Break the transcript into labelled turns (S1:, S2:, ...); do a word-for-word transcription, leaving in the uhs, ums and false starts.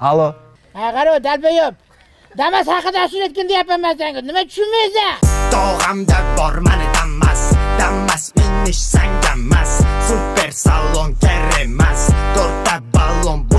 S1: Alo.
S2: Ha, qaro, dalbayop. Damas haqida ashula deyapman senga. Nima tushunmaysan?
S3: Tog'amda bor mani damas. Damas minish sanga emas. Super salon kerak emas. To'rtta ballon